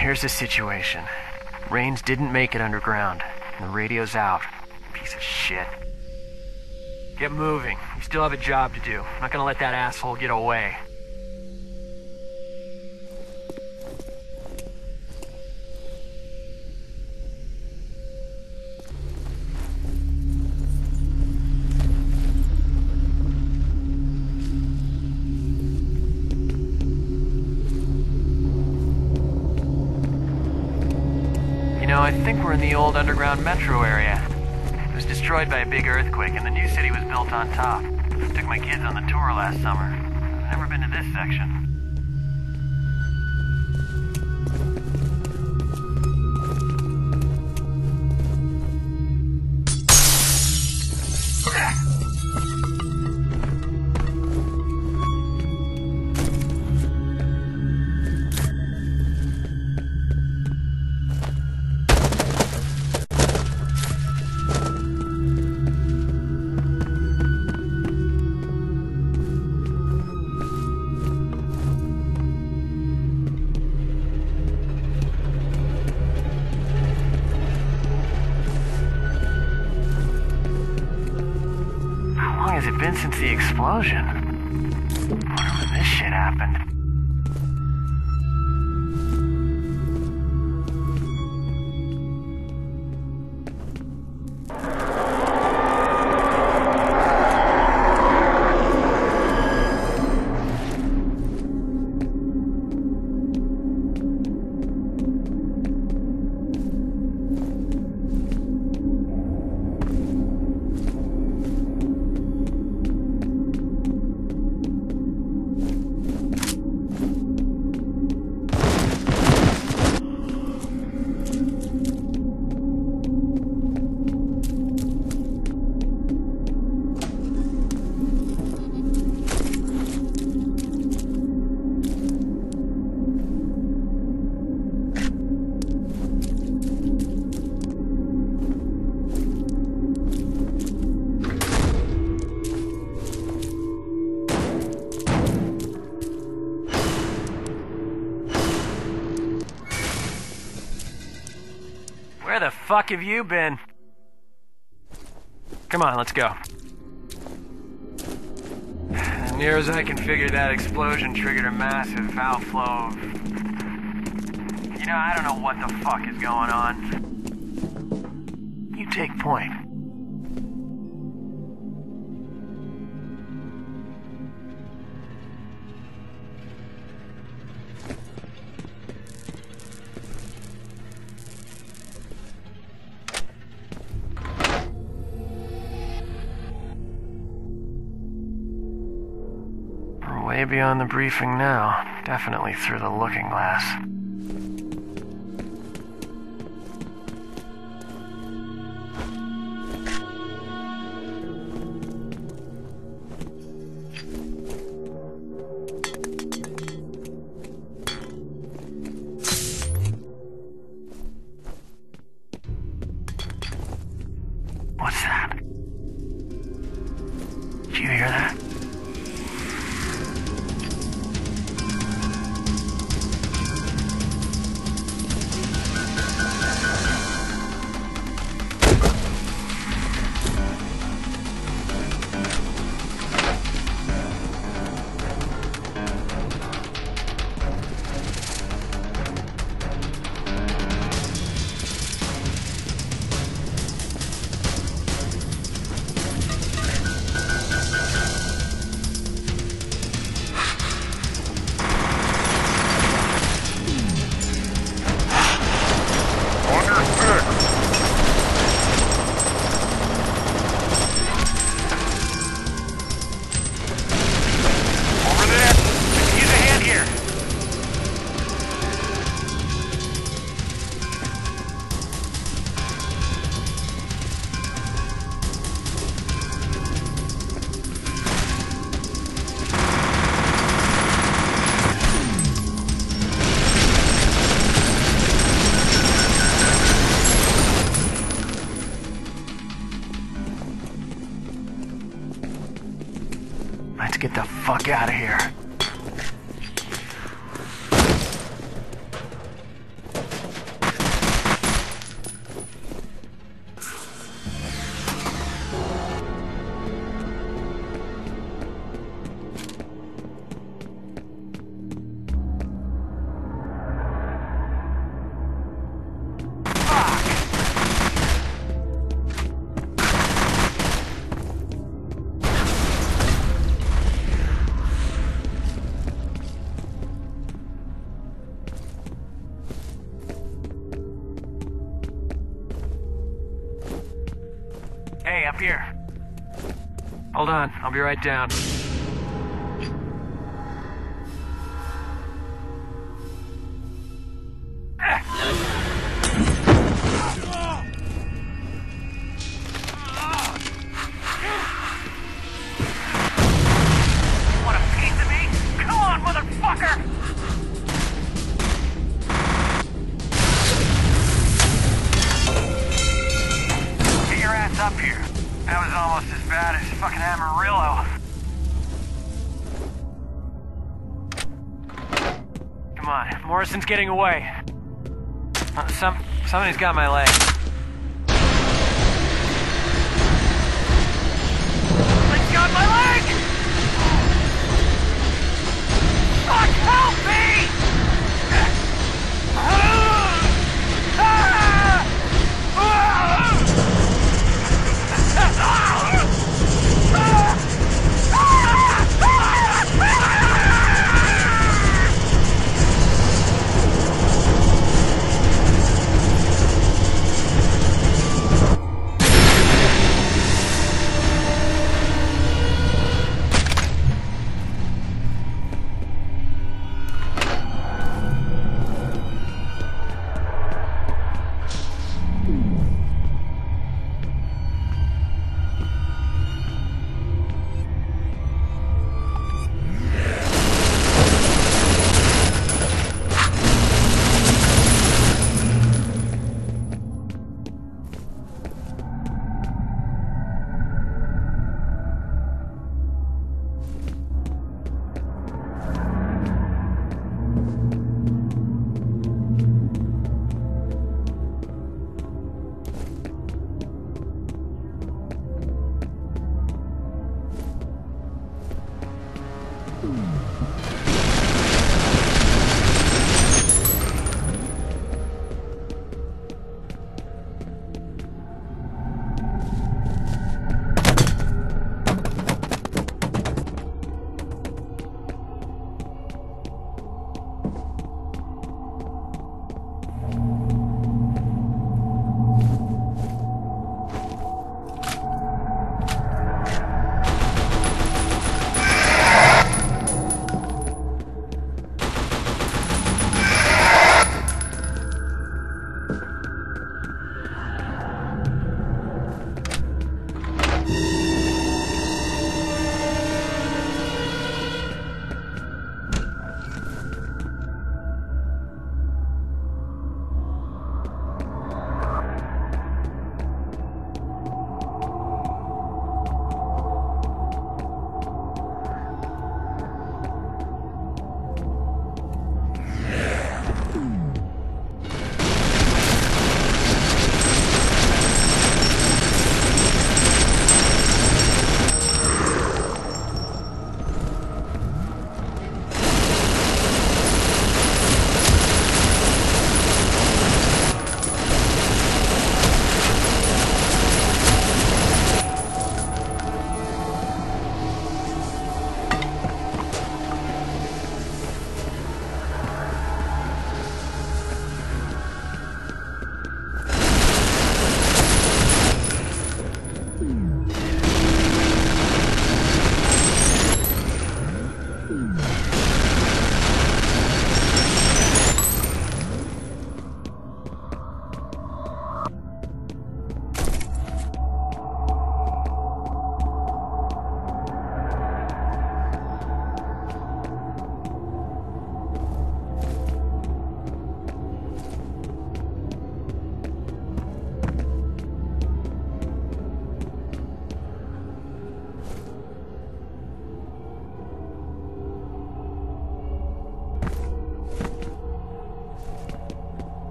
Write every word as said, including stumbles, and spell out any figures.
here's the situation. Rains didn't make it underground, and the radio's out. Piece of shit. Get moving. You still have a job to do. I'm not gonna let that asshole get away. You know, I think we're in the old underground metro area. It was destroyed by a big earthquake, and the new city was built on top. I took my kids on the tour last summer. I've never been to this section. Has it been since the explosion? I wonder when this shit happened. Where the fuck have you been? Come on, let's go. As near as I can figure, that explosion triggered a massive outflow of... You know, I don't know what the fuck is going on. You take point. Way beyond the briefing now. Definitely through the looking glass. What's that? Did you hear that? Let's get the fuck out of here. up here. Hold on, I'll be right down. Want a piece of me? Come on, motherfucker! Get your ass up here. That was almost as bad as fucking Amarillo. Come on, Morrison's getting away. Uh, some, somebody's got my leg.